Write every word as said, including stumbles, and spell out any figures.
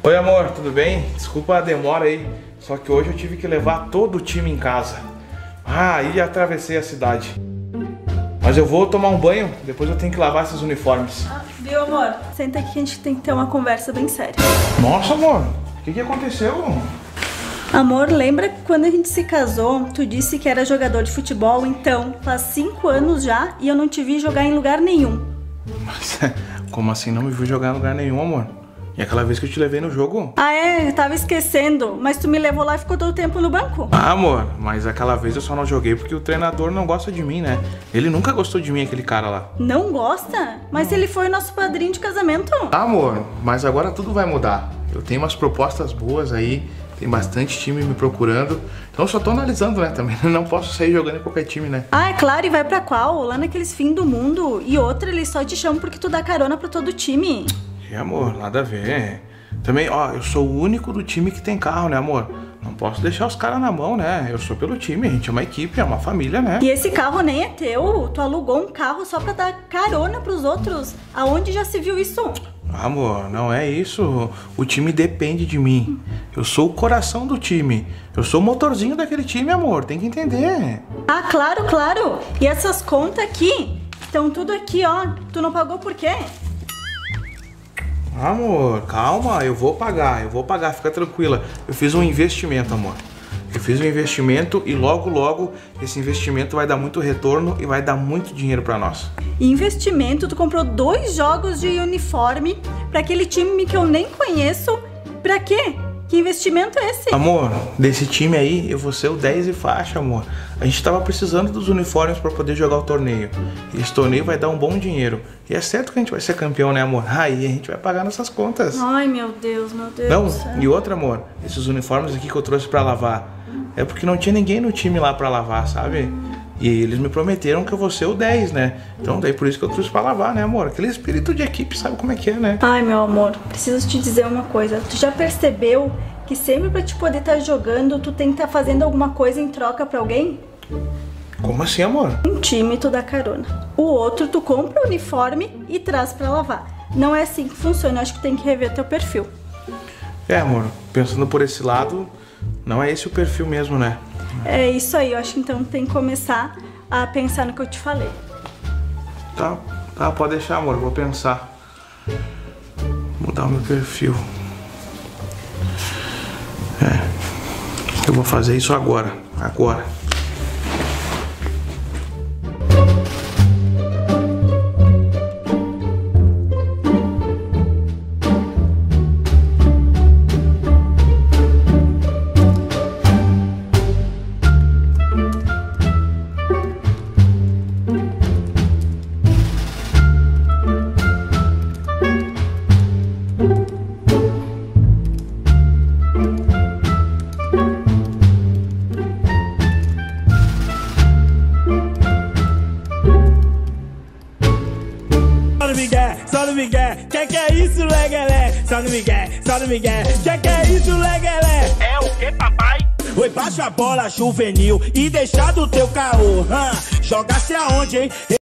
Oi amor, tudo bem? Desculpa a demora aí, só que hoje eu tive que levar todo o time em casa. Ah, aí atravessei a cidade. Mas eu vou tomar um banho, depois eu tenho que lavar esses uniformes. Ah, viu amor? Senta aqui que a gente tem que ter uma conversa bem séria. Nossa amor, o que que aconteceu? Amor, lembra que quando a gente se casou, tu disse que era jogador de futebol, então faz cinco anos já e eu não te vi jogar em lugar nenhum. Mas como assim não me viu jogar em lugar nenhum, amor? E aquela vez que eu te levei no jogo? Ah é, eu tava esquecendo, mas tu me levou lá e ficou todo o tempo no banco. Ah amor, mas aquela vez eu só não joguei porque o treinador não gosta de mim, né? Ele nunca gostou de mim, aquele cara lá. Não gosta? Mas não. Ele foi nosso padrinho de casamento. Ah amor, mas agora tudo vai mudar. Eu tenho umas propostas boas aí. Tem bastante time me procurando. Então eu só tô analisando, né? Também não posso sair jogando em qualquer time, né? Ah, é claro. E vai pra qual? Lá naqueles fim do mundo. E outra, eles só te chamam porque tu dá carona pra todo time. E amor, nada a ver. Também, ó, eu sou o único do time que tem carro, né, amor? Não posso deixar os caras na mão, né? Eu sou pelo time, a gente é uma equipe, é uma família, né? E esse carro nem é teu. Tu alugou um carro só pra dar carona pros outros. Aonde já se viu isso? Amor, não é isso. O time depende de mim. Eu sou o coração do time. Eu sou o motorzinho daquele time, amor. Tem que entender. Ah, claro, claro. E essas contas aqui estão tudo aqui, ó. Tu não pagou por quê? Amor, calma. Eu vou pagar. Eu vou pagar. Fica tranquila. Eu fiz um investimento, amor. Eu fiz um investimento e logo, logo esse investimento vai dar muito retorno e vai dar muito dinheiro pra nós. Investimento? Tu comprou dois jogos de uniforme pra aquele time que eu nem conheço. Pra quê? Que investimento é esse? Amor, desse time aí eu vou ser o dez e faixa, amor. A gente tava precisando dos uniformes pra poder jogar o torneio. E esse torneio vai dar um bom dinheiro. E é certo que a gente vai ser campeão, né, amor? Aí a gente vai pagar nossas contas. Ai, meu Deus, meu Deus. Não, e outra, amor, esses uniformes aqui que eu trouxe pra lavar, é porque não tinha ninguém no time lá pra lavar, sabe? E eles me prometeram que eu vou ser o dez, né? Então daí por isso que eu trouxe pra lavar, né, amor? Aquele espírito de equipe, sabe como é que é, né? Ai, meu amor, preciso te dizer uma coisa. Tu já percebeu que sempre pra te poder estar jogando, tu tem que estar fazendo alguma coisa em troca pra alguém? Como assim, amor? Um time tu dá carona. O outro tu compra o uniforme e traz pra lavar. Não é assim que funciona, eu acho que tem que rever teu perfil. É, amor, pensando por esse lado, não é esse o perfil mesmo, né? É isso aí, eu acho que então tem que começar a pensar no que eu te falei. Tá, tá, pode deixar, amor, vou pensar. Mudar o meu perfil. É, eu vou fazer isso agora, agora. Só no Miguel, que que é isso, legalé? Só no Miguel, só no Miguel, que que é isso, legalé? É o que, papai? Oi, baixa a bola juvenil e deixa do teu caô. Hum, jogasse aonde, hein?